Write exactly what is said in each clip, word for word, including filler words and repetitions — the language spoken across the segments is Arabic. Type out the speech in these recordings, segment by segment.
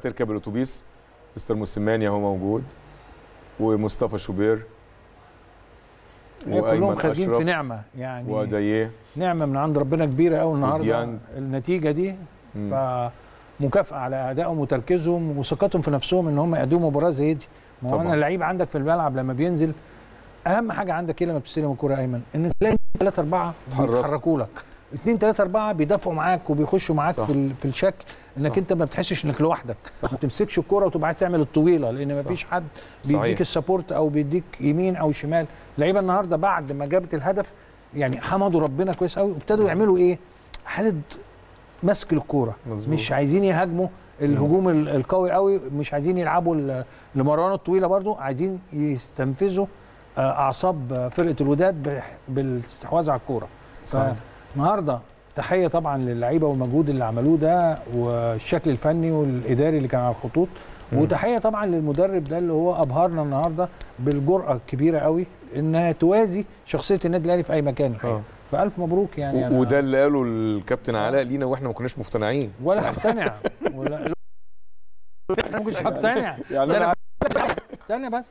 تركب الاتوبيس مستر موسيماني اهو موجود، ومصطفى شوبير، كلهم خارجين في نعمه يعني، وداييه نعمه من عند ربنا كبيره قوي النهارده النتيجه دي. فمكافاه على ادائهم وتركيزهم وثقتهم في نفسهم ان هم يقدموا مباراه زي دي. ما هو انا اللعيب عندك في الملعب لما بينزل اهم حاجه عندك ايه لما بتستلم الكوره ايمن؟ ان تلاقي ثلاثة أربعة بيتحركوا لك، اثنين ثلاثة أربعة بيدافعوا معاك وبيخشوا معاك صح. في في الشكل انك صح. انت ما بتحسش انك لوحدك، صح. ما تمسكش الكوره وتبقى عايز تعمل الطويله لان ما فيش حد بيديك السبورت او بيديك يمين او شمال. اللعيبه النهارده بعد ما جابت الهدف يعني حمدوا ربنا كويس قوي وابتدوا يعملوا ايه؟ حاله مسك الكوره، مش عايزين يهاجموا الهجوم القوي قوي، مش عايزين يلعبوا المرانه الطويله، برضو عايزين يستنفذوا اعصاب فرقه الوداد بالاستحواذ على الكوره. النهارده تحيه طبعا للعيبه والمجهود اللي عملوه ده والشكل الفني والاداري اللي كان على الخطوط، وتحيه طبعا للمدرب ده اللي هو ابهرنا النهارده بالجرأه الكبيره قوي انها توازي شخصيه النادي الاهلي في اي مكان الحقيقه. فالف مبروك يعني. وده اللي قاله الكابتن علاء لينا واحنا ما كناش مقتنعين ولا هقتنع ولا انا ما كنتش هقتنع يعني. انا استنى بس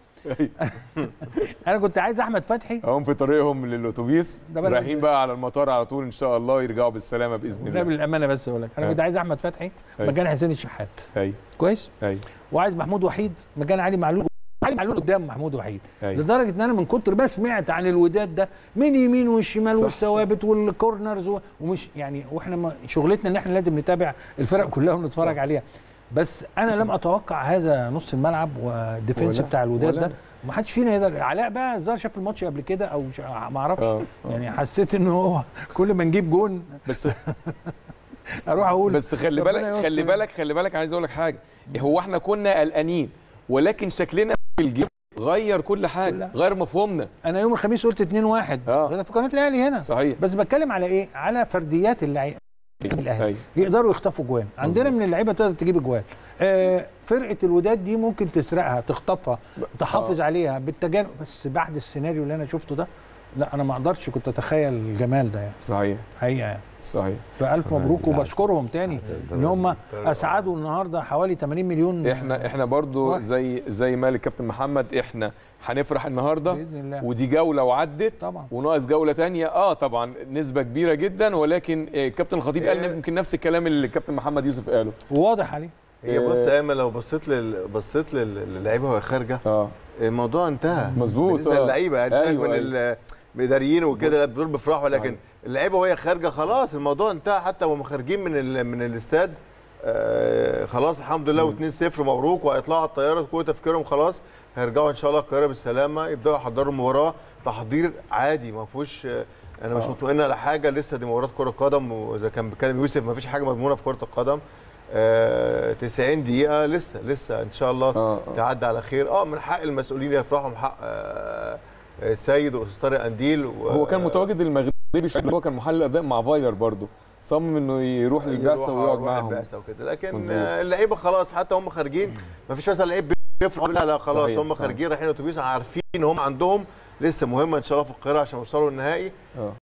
انا كنت عايز احمد فتحي هم في طريقهم للاتوبيس رايحين بقى على المطار على طول ان شاء الله يرجعوا بالسلامه باذن الله. بالامانه بس اقول لك انا كنت عايز احمد فتحي مكان حسين الشحات. ايوه كويس؟ ايوه. وعايز محمود وحيد مكان علي معلول، علي معلول قدام محمود وحيد. أيوة. لدرجه ان انا من كتر ما سمعت عن الوداد ده من يمين والشمال والثوابت والكورنرز ومش يعني، واحنا شغلتنا ان احنا لازم نتابع الفرق كلها ونتفرج عليها، بس انا لم اتوقع هذا نص الملعب والديفنس بتاع الوداد ده. ما حدش فينا يقدر. علاء بقى الظاهر شاف الماتش قبل كده او ما اعرفش يعني، حسيت ان هو كل ما نجيب جون بس اروح اقول بس خلي بالك خلي بالك خلي بالك عايز اقول لك حاجه، هو احنا كنا قلقانين ولكن شكلنا في الجيم غير كل حاجه كلها. غير مفهومنا. انا يوم الخميس قلت اتنين واحد اه في قناه الاهلي هنا صحيح، بس بتكلم على ايه؟ على فرديات اللعيبه الاهلي يقدروا يخطفوا جوان. عندنا من اللعيبه تقدر تجيب جوان. آه فرقه الوداد دي ممكن تسرقها تخطفها تحافظ آه. عليها بالتجانب، بس بعد السيناريو اللي انا شفته ده لا انا ما اقدرش كنت اتخيل الجمال ده يعني. صحيح حقيقه يعني. صحيح. فالف مبروك وبشكرهم تاني ان هم اسعدوا النهارده حوالي ثمانين مليون. احنا احنا برضو واحد. زي زي ما قال الكابتن محمد احنا هنفرح النهارده باذن الله، ودي جوله وعدت طبعا وناقص جوله ثانيه اه طبعا نسبه كبيره جدا، ولكن الكابتن الخطيب قال يمكن نفس الكلام اللي الكابتن محمد يوسف قاله وواضح عليه. هي بص يا ايمن لو بصيت لل بصيت للعيبه وهي خارجه اه الموضوع انتهى مظبوط بالنسبه للعيبه يعني. أيوة من أيوة. المداريين وكده دول بيفرحوا، لكن اللعيبه وهي خارجه خلاص الموضوع انتهى. حتى وهم خارجين من ال من الاستاد آه خلاص الحمد لله واتنين صفر مبروك، وهيطلعوا على الطياره كل تفكيرهم خلاص هيرجعوا ان شاء الله القاهره بالسلامه، يبداوا يحضروا المباراه تحضير عادي ما فيهوش. انا مش مطمئن على حاجه لسه، دي مباراه كره قدم، واذا كان بيتكلم يوسف ما فيش حاجه مضمونه في كره القدم. آه تسعين دقيقه لسه لسه ان شاء الله آه آه. تعدي على خير. اه من حق المسؤولين يفرحوا، من حق آه السيد واستاذ طارق قنديل. هو كان متواجد المغربي، هو كان محلل اداء مع فايلر برضه، صمم انه يروح للبعثه ويقعد معاهم وكده، لكن اللعيبه خلاص حتى هم خارجين ما فيش مثلا لعيب بيفرح لا لا خلاص صحيح هم خارجين رايحين اتوبيس عارفين ان هم عندهم لسه مهمه ان شاء الله في القاهره عشان يوصلوا النهائي.